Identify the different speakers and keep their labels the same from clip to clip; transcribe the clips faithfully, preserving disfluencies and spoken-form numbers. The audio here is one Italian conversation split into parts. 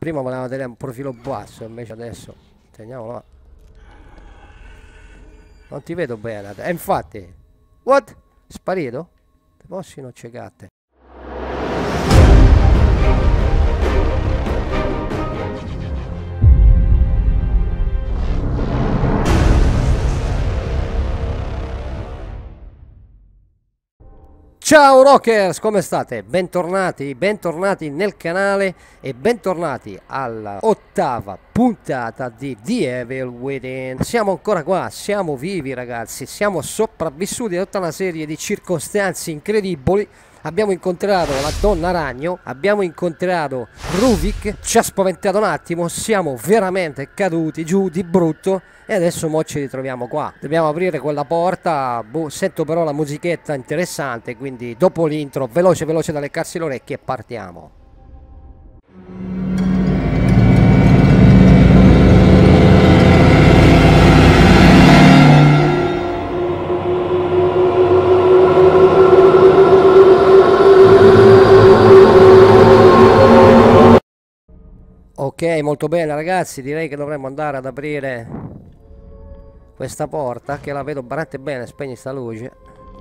Speaker 1: prima voleva tenere un profilo basso, invece adesso teniamolo là. Non ti vedo bene. E infatti, what? Sparito? Te possi non cecate. Ciao Rockers, come state? Bentornati, bentornati nel canale e bentornati alla ottava puntata di The Evil Within. Siamo ancora qua, siamo vivi ragazzi, siamo sopravvissuti a tutta una serie di circostanze incredibili. Abbiamo incontrato la donna ragno, abbiamo incontrato Ruvik, ci ha spaventato un attimo, siamo veramente caduti giù di brutto e adesso mo ci ritroviamo qua. Dobbiamo aprire quella porta, boh, sento però la musichetta interessante, quindi dopo l'intro veloce veloce da leccarsi le orecchie e partiamo. Ok, molto bene ragazzi, direi che dovremmo andare ad aprire questa porta, che la vedo veramente bene. Spegni sta luce.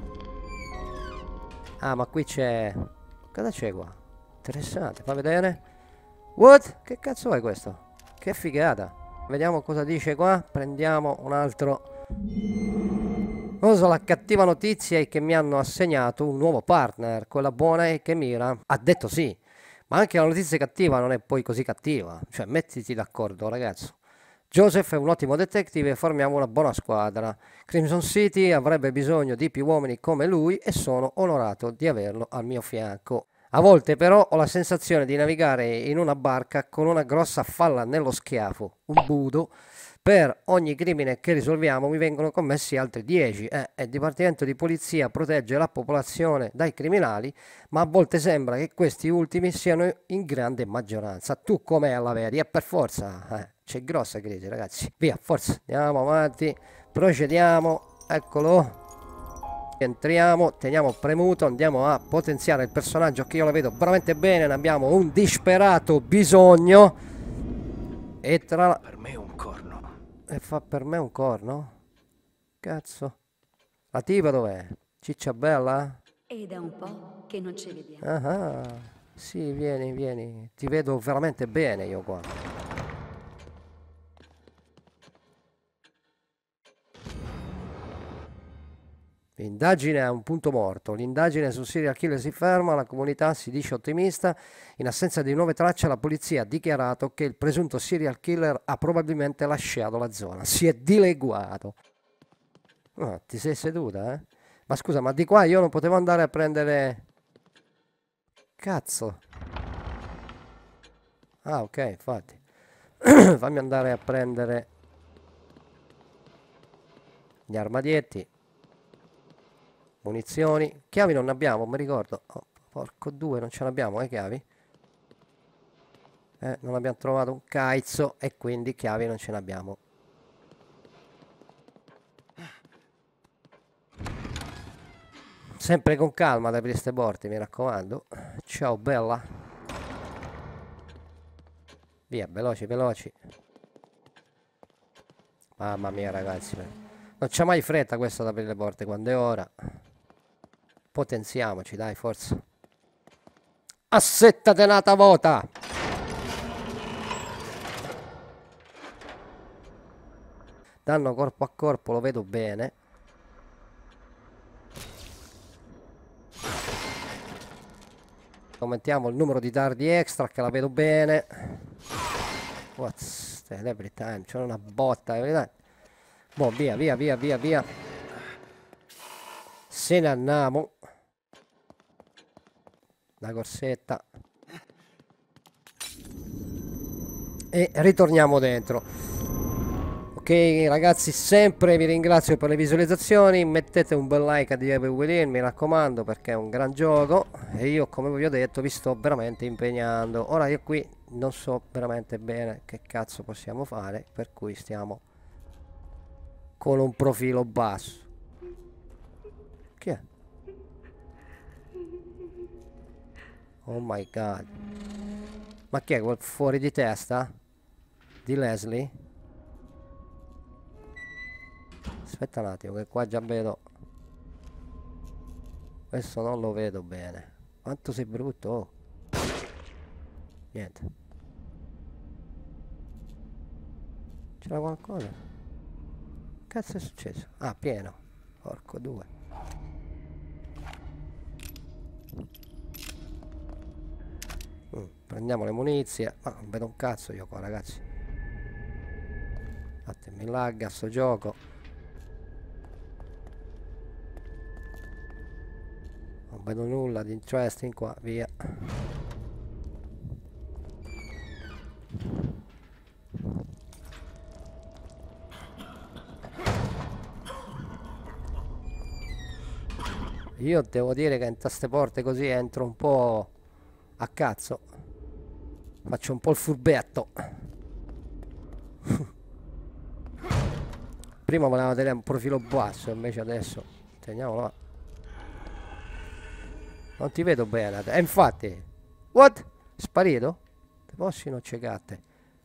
Speaker 1: Ah, ma qui c'è... Cosa c'è qua? Interessante, fa vedere. What? Che cazzo è questo? Che figata. Vediamo cosa dice qua. Prendiamo un altro. Non so, la cattiva notizia è che mi hanno assegnato un nuovo partner. Quella buona è che Mira ha detto sì. Ma anche la notizia cattiva non è poi così cattiva. Cioè, mettiti d'accordo, ragazzo. Joseph è un ottimo detective e formiamo una buona squadra. Crimson City avrebbe bisogno di più uomini come lui e sono onorato di averlo al mio fianco. A volte però ho la sensazione di navigare in una barca con una grossa falla nello schiaffo, un budo. Per ogni crimine che risolviamo mi vengono commessi altri dieci eh, e il Dipartimento di Polizia protegge la popolazione dai criminali, ma a volte sembra che questi ultimi siano in grande maggioranza. Tu com'è la vedi? E per forza, eh, c'è grossa crisi ragazzi. Via, forza, andiamo avanti, procediamo, eccolo. Entriamo, teniamo premuto, andiamo a potenziare il personaggio che io la vedo veramente bene, ne abbiamo un disperato bisogno. E tra la...
Speaker 2: Per me un corno.
Speaker 1: E fa per me un corno? Cazzo. La tipa dov'è? Ciccia bella?
Speaker 3: È da un po' che non ci vediamo.
Speaker 1: Ah, sì, vieni, vieni. Ti vedo veramente bene io qua. L'indagine è un punto morto. L'indagine sul serial killer si ferma, la comunità si dice ottimista. In assenza di nuove tracce la polizia ha dichiarato che il presunto serial killer ha probabilmente lasciato la zona. Si è dileguato. Oh, ti sei seduta, eh? Ma scusa, ma di qua io non potevo andare a prendere... Cazzo. Ah, ok, infatti. Fammi andare a prendere gli armadietti. Munizioni. Chiavi non ne abbiamo, mi ricordo. Oh, porco due, non ce ne abbiamo, eh, chiavi? Eh, non abbiamo trovato un cazzo e quindi chiavi non ce ne abbiamo. Sempre con calma ad aprire queste porte, mi raccomando. Ciao, bella. Via, veloci, veloci. Mamma mia, ragazzi. Non c'è mai fretta questa ad aprire le porte quando è ora. Potenziamoci, dai, forza. Assetta tenata vota. Danno corpo a corpo, lo vedo bene. Aumentiamo il numero di dardi extra che la vedo bene. What's the every time? C'è una botta every time. Boh, via, via, via, via, via. Se ne andiamo. La corsetta. E ritorniamo dentro. Ok ragazzi, sempre vi ringrazio per le visualizzazioni. Mettete un bel like a The Evil Within, mi raccomando, perché è un gran gioco e io, come vi ho detto, vi sto veramente impegnando. Ora io qui non so veramente bene che cazzo possiamo fare, per cui stiamo con un profilo basso. Chi è? Oh my god. Ma chi è quel fuori di testa? Di Leslie? Aspetta un attimo che qua già vedo. Questo non lo vedo bene. Quanto sei brutto, oh. Niente. C'era qualcosa? Cazzo è successo? Ah, pieno. Porco due. Mm, prendiamo le munizie. Ma non vedo un cazzo io qua, ragazzi. Infatti mi lagga sto gioco. Non vedo nulla di interesting qua, via. Io devo dire che in queste porte così entro un po' a cazzo. Faccio un po' il furbetto. Prima volevamo tenere un profilo basso, invece adesso teniamolo là. Non ti vedo bene. E eh, infatti. What? Sparito? Ti posso non cecate.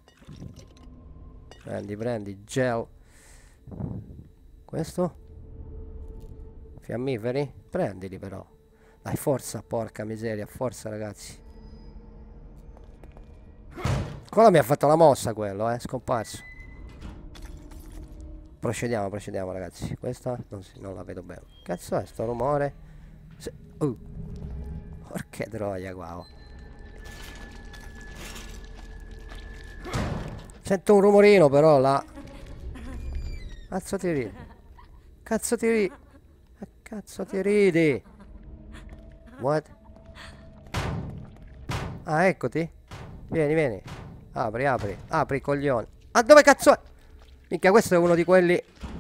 Speaker 1: Prendi, prendi, gel. Questo? Fiammiferi? Prendili però. Dai, forza, porca miseria, forza ragazzi. Quello mi ha fatto la mossa quello, eh, scomparso. Procediamo, procediamo ragazzi. Questa non, si, non la vedo bene. Cazzo è sto rumore? Se, uh. Porca troia qua, oh. Sento un rumorino però là. Cazzo ti ridi? Cazzo ti ridi? Cazzo ti ridi? What? Ah, eccoti. Vieni, vieni. Apri, apri. Apri, coglione. Ah, dove cazzo è? Minchia, questo è uno di quelli.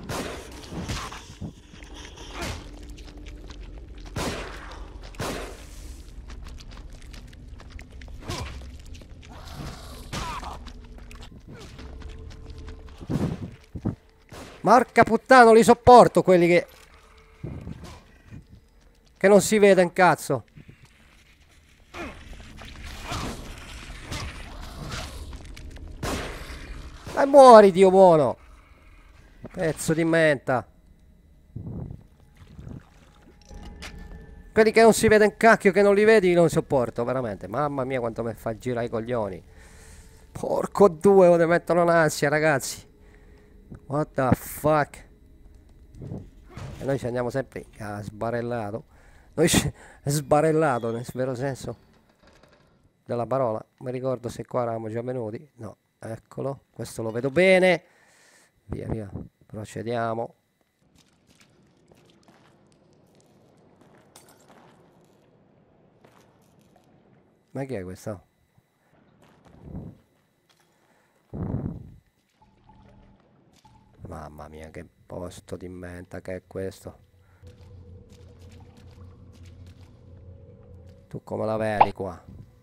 Speaker 1: Marca puttana, non li sopporto quelli che... Che non si vede un cazzo. E muori, Dio buono. Pezzo di menta. Quelli che non si vede un cacchio, che non li vedi, non sopporto, veramente. Mamma mia quanto mi fa girare i coglioni. Porco due, lo mettono in ansia, ragazzi. What the fuck. E noi ci andiamo sempre a sbarellato. Noi ci... sbarellato nel vero senso della parola. Mi ricordo se qua eravamo già venuti. No, eccolo. Questo lo vedo bene. Via, via. Procediamo. Ma chi è questo? Mamma mia, che posto di menta che è questo. Tu come la vedi qua?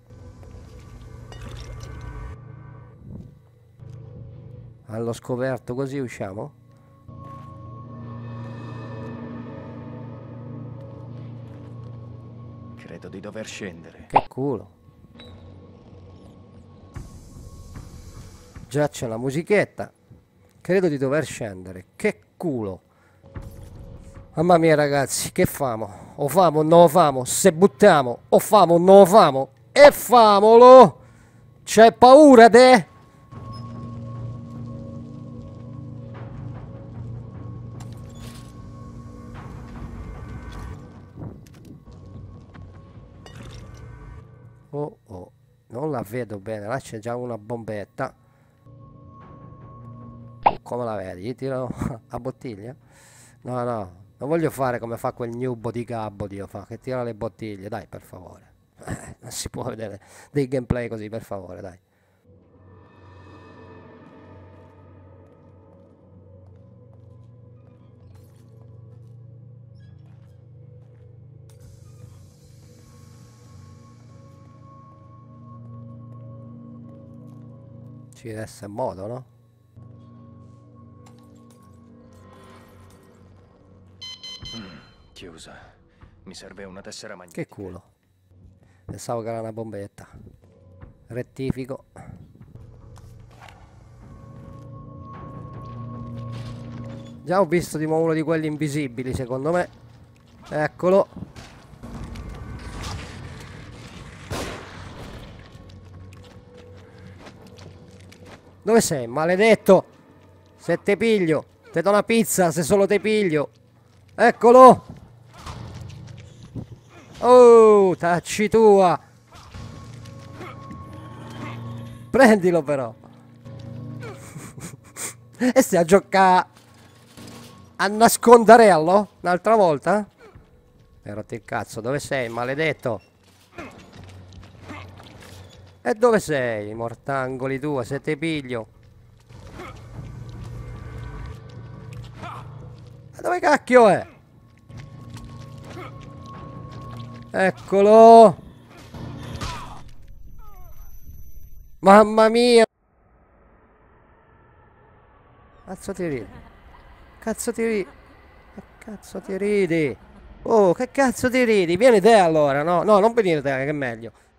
Speaker 1: Allo scoperto così usciamo?
Speaker 2: Credo di dover scendere.
Speaker 1: Che culo. Già c'è la musichetta. Credo di dover scendere. Che culo. Mamma mia ragazzi, che famo? O famo o non lo famo? Se buttiamo, o famo o non lo famo? E famolo! C'hai paura te? Oh oh, non la vedo bene, là c'è già una bombetta. Come la vedi? Gli tiro a bottiglia? No, no, non voglio fare come fa quel nubo di Gabbo, Dio fa, che tira le bottiglie, dai, per favore. Eh, non si può vedere dei gameplay così, per favore, dai. Ci deve essere modo, no?
Speaker 2: Mm, chiusa. Mi serve una tessera magnetica.
Speaker 1: Che culo. Pensavo che era una bombetta. Rettifico. Già ho visto di nuovo uno di quelli invisibili, secondo me. Eccolo. Dove sei, maledetto? Se te piglio, te do una pizza se solo te piglio. Eccolo. Oh, tacci tua. Prendilo però. E stai a giocare a nasconderello un'altra volta? Mi hai rotto il cazzo, dove sei, maledetto? E dove sei, mortangoli tua, se te piglio? Ma dove cacchio è? Eccolo! Mamma mia! Cazzo ti ridi? Cazzo ti ridi? Che cazzo ti ridi? Oh, che cazzo ti ridi? Vieni te allora, no? No, non venire te, che è meglio.